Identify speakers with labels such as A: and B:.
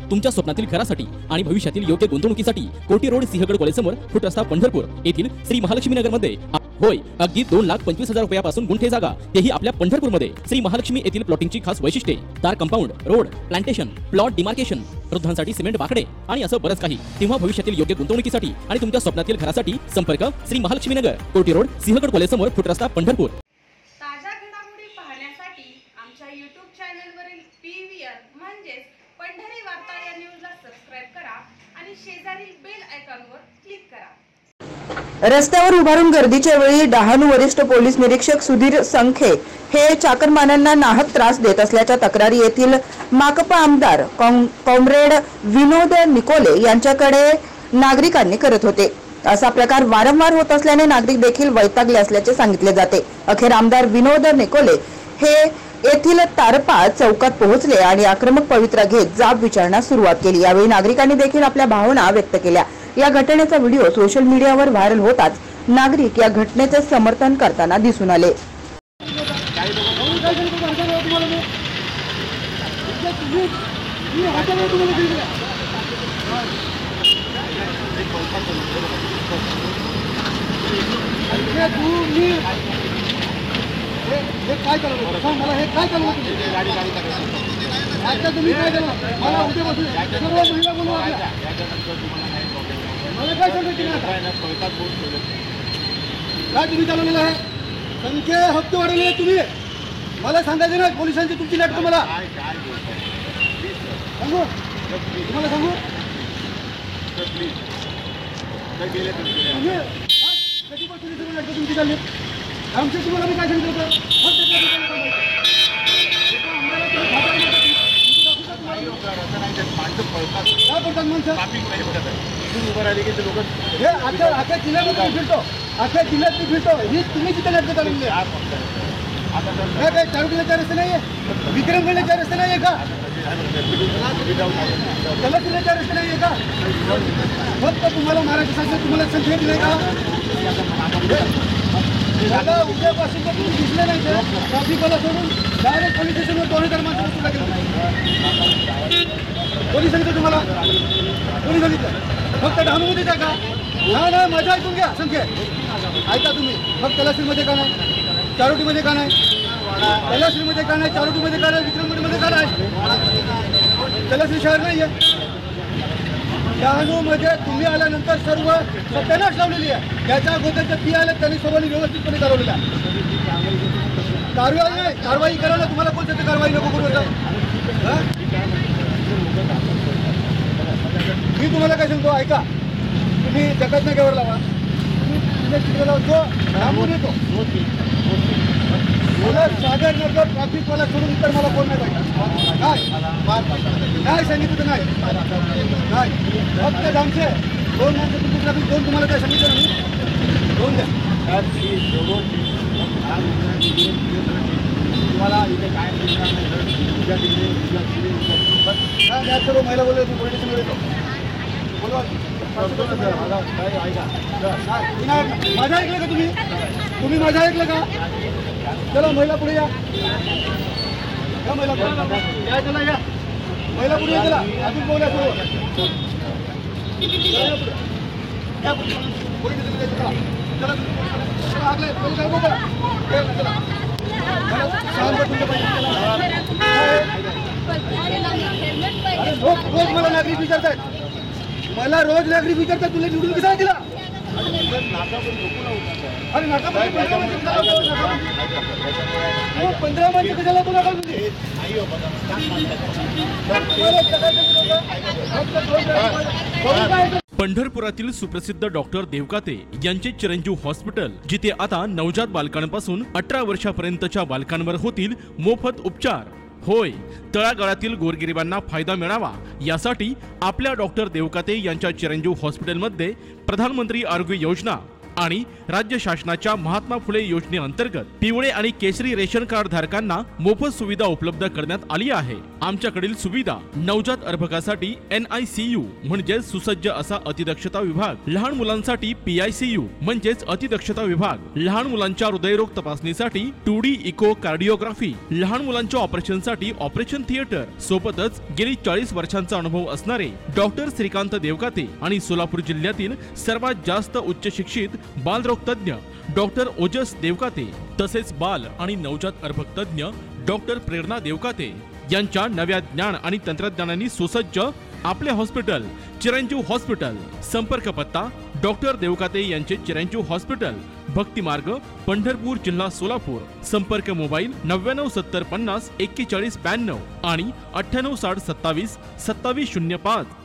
A: तुमच्या स्वप्नातील घरासाठी आणि भविष्यातील योग्य गुंतवणुकीसाठी कोटी रोड सिंहगड कॉलेजसमोर फुट रस्ता पंढरपूर येथील श्री महालक्ष्मी नगर मध्ये होय, अगदी 2,25,000 रुपयापासून गुंठे जागा, तेही आपल्या पंढरपूरमध्ये श्री महालक्ष्मी येथील प्लॉटिंगची खास वैशिष्ट्ये, तार compound, road, plantation, plot demarcation, वृद्धांसाठी सिमेंट बाकडे आणि असं बरंच काही। तेव्हा भविष्यातील योग्य गुंतवणुकीसाठी आणि तुमच्या स्वप्नातील घरासाठी संपर्क श्री महालक्ष्मी नगर, कोटी रोड, सिंहगड कॉलेज समोर, फुट रस्ता पंढरपूर।
B: ताज्या घडामोडी पाहण्यासाठी आमच्या YouTube चॅनलवरील PVR म्हणजेच पंढरी वार्ता या न्यूजला सबस्क्राइब करा आणि शेजारील बेल आयकॉनवर क्लिक करा।
C: रस्त्यावर उभारून गर्दीच्या वेळी डहाणू वरिष्ठ पोलीस निरीक्षक सुधीर संखे हे चाकरमान्यांना नाहक त्रास देत असल्याच्या तक्रारी येथील माकपा आमदार कॉम्रेड विनोद निकोले यांच्याकडे नागरिकांनी करत होते। असा प्रकार वारंवार होत असल्याने नागरिक देखील वैतागले असल्याचे सांगितले जाते। अखेर आमदार विनोद निकोले हे येथील तारपा चौकात पोहोचले आणि आक्रमक पवित्रा घेत जाब विचारण्यास सुरुवात केली। यावेळी नागरिकांनी देखील आपल्या भावना व्यक्त केल्या। या घटनेचा व्हिडिओ सोशल मीडियावर व्हायरल होताच नागरिक या घटनेचे समर्थन करताना दिसून आले।
D: तुम्ही काय केलं मला उद्या बसून सर्व महिला बोलू मला काय सांगितलं काय तुम्ही चालवलेलं आहे संख्या हप्ते वाढवले तुम्ही मला सांगायचे ना पोलिसांची तुमची नाटकं मला सांगू तुम्हाला सांगू कधीपासून सर्व नाटकं तुमची चालली आमच्या तुम्हाला मी काय सांगितलं होतं अख्या जिल्ह्यामध्ये फिरतो अख्या जिल्ह्यात मी फिरतो ही तुम्ही तिथे नाटकं चालवली काय चारुकीला रस्ते नाहीये विक्रमगडला रस्ते नाहीये का कलापूरला रस्ते नाहीये का फक्त तुम्हाला महाराष्ट्र शासन तुम्हाला संधी दिली का मला उद्यापासून जर तुम्ही दिसले नाही तर ट्रॅफिकला सोडून डायरेक्ट पोलीस स्टेशनवर 2000 माणसं वस्तू लागेल पोलीस सांगितलं तुम्हाला कोणी सांगितलं फक्त डहाणूमध्ये जा का ना मजा ऐकून घ्या संख्या ऐका तुम्ही फक्त तलासरीमध्ये का नाही चारोटीमध्ये का नाही तलासरीमध्ये का नाही चारोटीमध्ये का नाही विक्रमगडमध्ये का नाही तलासरी शहर नाही आहे डहाणूमध्ये तुम्ही आल्यानंतर सर्व सत्यानाश लावलेली आहे त्याच्या अगोदरच्या पी आल्या त्यांनी सर्वांनी व्यवस्थितपणे चालवलेला आहे कारवाई करायला तुम्हाला कोणत्या कारवाई नको करू मी तुम्हाला काय सांगतो ऐका तुम्ही जगत नगरवर लावा जो लांबून येतो मला सागर नगर ट्रॅफिकवाला सोडून इतर मला कोण नाही पाहिजे नाही सांगितलं तर नाही फक्त आमचे 2 माणसं तुमची ट्रॅफिक 2 तुम्हाला काय सांगितलं नाही 2 द्या तुम्हाला इथे काय सर्व महिला बोलले तू पोलीस स्टेशनवर येतो माझं ऐकलं का तुम्ही माझं ऐकलं का चला महिला पुढे या महिला चला या महिला पुढे या चला अजून बोला रोज मला नागरिक विचारतात मला रोज नागरिक विचारतात तुला निवडून कसा दिला अरे नाका 15 माणसं कशाला तुला
E: पंढरपुरातील सुप्रसिद्ध डॉक्टर देवकाते यांचे चिरंजीव हॉस्पिटल, जिथे आता नवजात बालकांपासून 18 वर्षापर्यंतच्या बालकांवर होतील मोफत उपचार। होय, तळागाळातील गोरगरिबांना फायदा मिळावा यासाठी आपल्या डॉक्टर देवकाते यांच्या चिरंजीव हॉस्पिटलमध्ये प्रधानमंत्री आरोग्य योजना आणि राज्य शासनाच्या महात्मा फुले योजनेअंतर्गत पिवळे आणि केशरी रेशन कार्ड धारकांना मोफत सुविधा उपलब्ध करण्यात आली आहे। आमच्याकडील सुविधा नवजात अर्भकासाठी NICU म्हणजे सुसज्ज असा अतिदक्षता विभाग, लहान मुलांसाठी PICU म्हणजेच अतिदक्षता विभाग, लहान मुलांच्या हृदयरोग तपासणीसाठी 2D इको कार्डिओग्राफी, लहान मुलांच्या ऑपरेशनसाठी ऑपरेशन थिएटर, सोबतच गेली 40 वर्षांचा अनुभव असणारे डॉक्टर श्रीकांत देवकाते आणि सोलापूर जिल्ह्यातील सर्वात जास्त उच्च शिक्षित बालरोग तज्ञ डॉक्टर ओजस देवकाते तसेच बाल आणि नवजात अर्भक तज्ञ डॉक्टर प्रेरणा देवकाते यांच्या नव्या ज्ञान आणि तंत्रज्ञानाने सुसज्ज आपले हॉस्पिटल चिरंजीव हॉस्पिटल. संपर्क पत्ता डॉक्टर देवकाते यांचे चिरंजीव हॉस्पिटल, भक्ती मार्ग, पंढरपूर, जिल्हा सोलापूर. संपर्क मोबाईल 9970504192 आणि 9860272705.